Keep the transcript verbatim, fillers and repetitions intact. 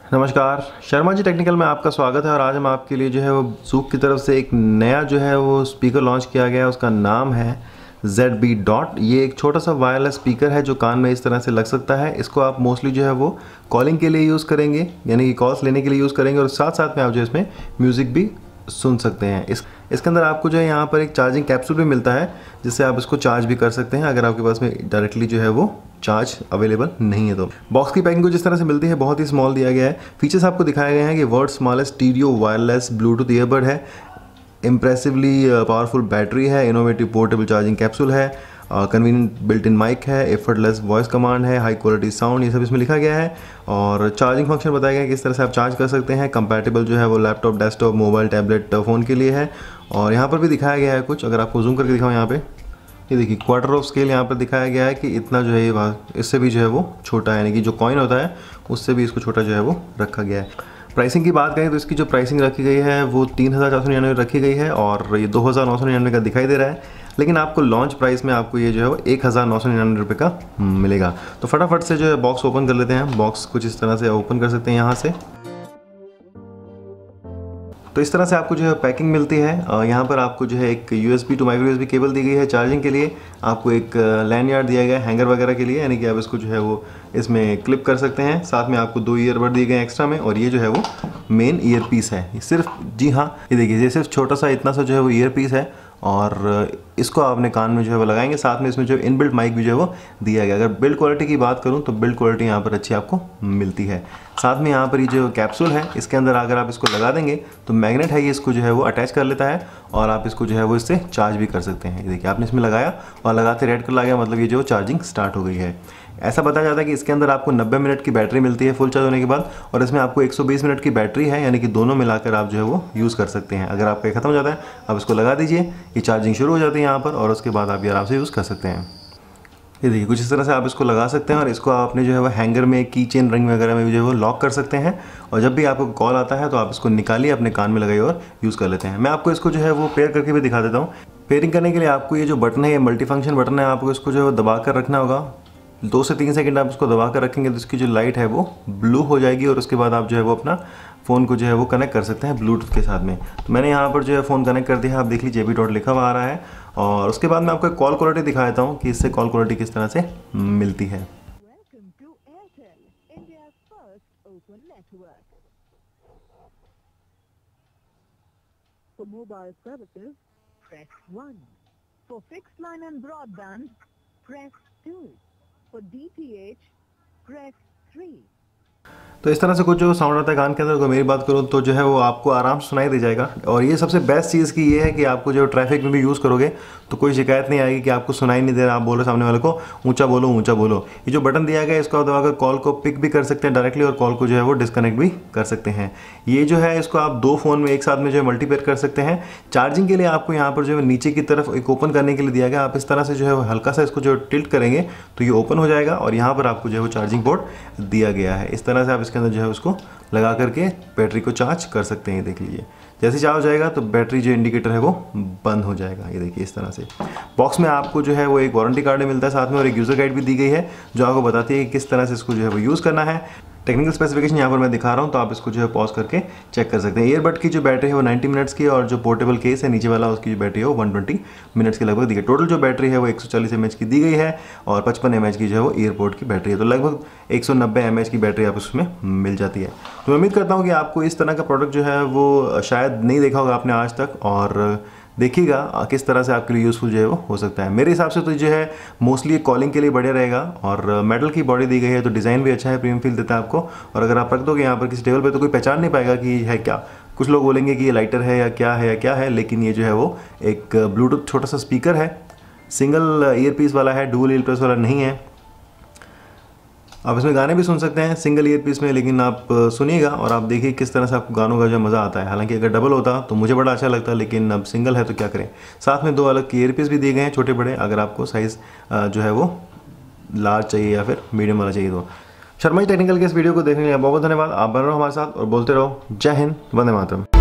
नमस्कार, शर्मा जी टेक्निकल में आपका स्वागत है। और आज हम आपके लिए जो है वो ज़ूक की तरफ से एक नया जो है वो स्पीकर लॉन्च किया गया है। उसका नाम है ज़ेड बी डॉट। ये एक छोटा सा वायरलेस स्पीकर है जो कान में इस तरह से लग सकता है। इसको आप मोस्टली जो है वो कॉलिंग के लिए यूज़ करेंगे, यानी कि कॉल्स लेने के लिए यूज़ करेंगे, और साथ साथ में आप जो इसमें म्यूज़िक भी सुन सकते हैं। इस इसके अंदर आपको जो है यहाँ पर एक चार्जिंग कैप्सूल भी मिलता है, जिससे आप इसको चार्ज भी कर सकते हैं अगर आपके पास में डायरेक्टली जो है वो चार्ज अवेलेबल नहीं है। तो बॉक्स की पैकिंग को जिस तरह से मिलती है बहुत ही स्मॉल दिया गया है। फीचर्स आपको दिखाए गए हैं कि world smallest stereo wireless bluetooth earbud है, इम्प्रेसिवली पावरफुल बैटरी है, इनोवेटिव पोर्टेबल चार्जिंग कैप्सूल है, कन्वीनियंट बिल्ट इन माइक है, एफर्टलेस वॉइस कमांड है, हाई क्वालिटी साउंड, ये सब इसमें लिखा गया है। और चार्जिंग फंक्शन बताया गया है किस तरह से आप चार्ज कर सकते हैं। कंपैटिबल जो है वो laptop, desktop, mobile, tablet, phone के लिए है। और यहाँ पर भी दिखाया गया है कुछ, अगर आपको जूम करके दिखाऊँ यहाँ पे, ये देखिए क्वार्टर ऑफ स्केल यहाँ पर दिखाया गया है कि इतना जो है ये इससे भी जो है वो छोटा है, यानी कि जो कॉइन होता है उससे भी इसको छोटा जो है वो रखा गया है। प्राइसिंग की बात करें तो इसकी जो प्राइसिंग रखी गई है वो तीन हज़ार चार सौ निन्यानवे रखी गई है, और ये दो हज़ार नौ सौ निन्यानवे का दिखाई दे रहा है, लेकिन आपको लॉन्च प्राइस में आपको ये जो है वो एक हज़ार नौ सौ निन्यानवे रुपये का मिलेगा। तो फटाफट से जो है बॉक्स ओपन कर लेते हैं। बॉक्स कुछ इस तरह से ओपन कर सकते हैं यहाँ से। तो इस तरह से आपको जो है पैकिंग मिलती है। यहाँ पर आपको जो है एक USB to micro USB cable दी गई है चार्जिंग के लिए। आपको एक लैंड यार्ड दिया गया है हैंगर वगैरह के लिए, यानी कि आप इसको जो है वो इसमें क्लिप कर सकते हैं। साथ में आपको दो ईयरबड दिए गए एक्स्ट्रा में, और ये जो है वो मेन ईयर पीस है। ये सिर्फ, जी हाँ, ये देखिए, ये सिर्फ छोटा सा इतना सा जो है वो ईयर पीस है, और इसको आपने कान में जो है वो लगाएंगे। साथ में इसमें जो इनबिल्ट माइक भी जो है वो दिया गया। अगर बिल्ड क्वालिटी की बात करूं तो बिल्ड क्वालिटी यहाँ पर अच्छी आपको मिलती है। साथ में यहाँ पर ये जो कैप्सूल है इसके अंदर अगर आप इसको लगा देंगे तो मैग्नेट है, ये इसको जो है वो अटैच कर लेता है, और आप इसको जो है वो इससे चार्ज भी कर सकते हैं। ये देखिए, आपने इसमें लगाया और लगाते रेड कलर आ गया, मतलब ये जो चार्जिंग स्टार्ट हो गई है। ऐसा बताया जाता है कि इसके अंदर आपको नब्बे मिनट की बैटरी मिलती है फुल चार्ज होने के बाद, और इसमें आपको एक सौ बीस मिनट की बैटरी है, यानी कि दोनों मिलाकर आप जो है वो यूज़ कर सकते हैं। अगर आपका खत्म हो जाता है आप इसको लगा दीजिए, ये चार्जिंग शुरू हो जाती है यहाँ पर, और उसके बाद आप ये आराम से यूज़ कर सकते हैं। ये देखिए, कुछ इस तरह से आप इसको लगा सकते हैं, और इसको आपने जो है वो हैंगर में, की चेन रिंग वगैरह में जो है वो लॉक कर सकते हैं। और जब भी आपको कॉल आता है तो आप इसको निकालिए, अपने कान में लगाइए और यूज़ कर लेते हैं। मैं आपको इसको जो है वो पेयर करके भी दिखा देता हूँ। पेयरिंग करने के लिए आपको ये जो बटन है, ये मल्टी फंक्शन बटन है, आपको इसको जो है दबा कर रखना होगा। दो से तीन सेकंड आप इसको दबा कर रखेंगे तो इसकी जो लाइट है वो ब्लू हो जाएगी, और उसके बाद आप जो है वो अपना फ़ोन को जो है वो कनेक्ट कर सकते हैं ब्लूटूथ के साथ में। तो मैंने यहाँ पर जो है फ़ोन कनेक्ट कर दिया है, आप देख लीजिए, जे बी डॉट लिखा हुआ आ रहा है। और उसके बाद मैं आपको एक कॉल क्वालिटी दिखा देता हूँ कि इससे कॉल क्वालिटी किस तरह से मिलती है। For mobile services, press one. For fixed line and broadband, press two. For D T H, press three. तो इस तरह से कुछ जो साउंड आता है कान के अंदर, अगर मेरी बात करूँ तो जो है वो आपको आराम से सुनाई दे जाएगा। और ये सबसे बेस्ट चीज़ की ये है कि आपको जो ट्रैफिक में भी यूज़ करोगे तो कोई शिकायत नहीं आएगी कि आपको सुनाई नहीं दे रहा, आप बोलो सामने वाले को ऊंचा बोलो ऊंचा बोलो। ये जो बटन दिया गया है इसको आप दबाकर कॉल को पिक भी कर सकते हैं डायरेक्टली, और कॉल को जो है वो डिस्कनेक्ट भी कर सकते हैं। ये जो है इसको आप दो फ़ोन में एक साथ में जो है मल्टीपेयर कर सकते हैं। चार्जिंग के लिए आपको यहाँ पर जो है नीचे की तरफ एक ओपन करने के लिए दिया गया। आप इस तरह से जो है हल्का सा इसको जो टिल्ट करेंगे तो ये ओपन हो जाएगा, और यहाँ पर आपको जो है वो चार्जिंग पोर्ट दिया गया है। इस तरह से आप इसके अंदर जो है उसको लगा करके बैटरी को चार्ज कर सकते हैं। देख लीजिए, जैसे चार्ज हो जाएगा तो बैटरी जो इंडिकेटर है वो बंद हो जाएगा। ये देखिए, इस तरह से बॉक्स में आपको जो है वो एक वारंटी कार्ड मिलता है साथ में, और एक यूज़र गाइड भी दी गई है जो आपको बताती है कि किस तरह से इसको जो है वो यूज़ करना है। टेक्निकल स्पेसिफिकेशन यहाँ पर मैं दिखा रहा हूँ, तो आप इसको जो है पॉज करके चेक कर सकते हैं। ईयरबड की जो बैटरी है वो नब्बे मिनट्स की, और जो पोर्टेबल केस है नीचे वाला उसकी जो बैटरी है वो एक सौ बीस मिनट्स की लगभग दी गई। टोटल जो बैटरी है वो एक सौ चालीस एम एच की दी गई है, और पचपन एम एच की जो है वो एयरपोर्ट की बैटरी है। तो लगभग एक सौ नब्बे एम एच की बैटरी आप उसमें मिल जाती है। तो मैं उम्मीद करता हूँ कि आपको इस तरह का प्रोडक्ट जो है वो शायद नहीं देखा होगा आपने आज तक, और देखिएगा किस तरह से आपके लिए यूज़फुल जो है वो हो सकता है। मेरे हिसाब से तो जो है मोस्टली कॉलिंग के लिए बढ़िया रहेगा, और मेटल की बॉडी दी गई है तो डिज़ाइन भी अच्छा है, प्रीमियम फील देता है आपको। और अगर आप रख दोगे यहाँ पर किसी टेबल पे तो कोई पहचान नहीं पाएगा कि है क्या। कुछ लोग बोलेंगे कि ये लाइटर है या क्या है या क्या है, लेकिन ये जो है वो एक ब्लूटूथ छोटा सा स्पीकर है, सिंगल ईयर पीस वाला है, डुअल ईयर पीस वाला नहीं है। आप इसमें गाने भी सुन सकते हैं सिंगल ईयर पीस में, लेकिन आप सुनिएगा और आप देखिए किस तरह से आपको गानों का जो मज़ा आता है। हालांकि अगर डबल होता तो मुझे बड़ा अच्छा लगता, लेकिन अब सिंगल है तो क्या करें। साथ में दो अलग ईयर पीस भी दिए गए हैं छोटे बड़े, अगर आपको साइज़ जो है वो लार्ज चाहिए या फिर मीडियम वाला चाहिए। तो शर्मा जी टेक्निकल के इस वीडियो को देखने के लिए बहुत बहुत धन्यवाद। आप बने रहो हमारे साथ और बोलते रहो। जय हिंद, वंदे मातरम।